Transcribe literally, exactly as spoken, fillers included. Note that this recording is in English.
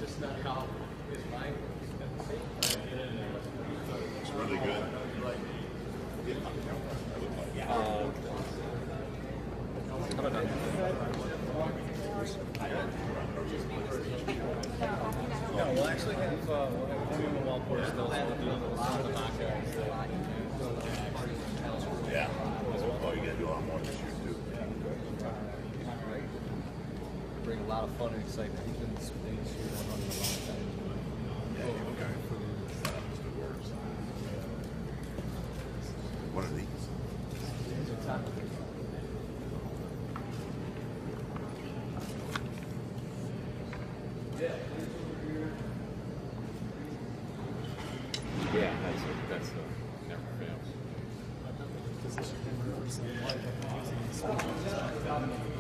just not how his mind works. It's really good. Um, how about that? No, we'll actually have, uh, we'll have two Walport stills. We'll do the vodka. Yeah. Oh, you got to do a lot more this year, too. Bring a lot of fun and excitement. He's been in this industry for a long time. Yeah, okay. What are these? Yeah, that's it. That's the never fails. Position him for some life.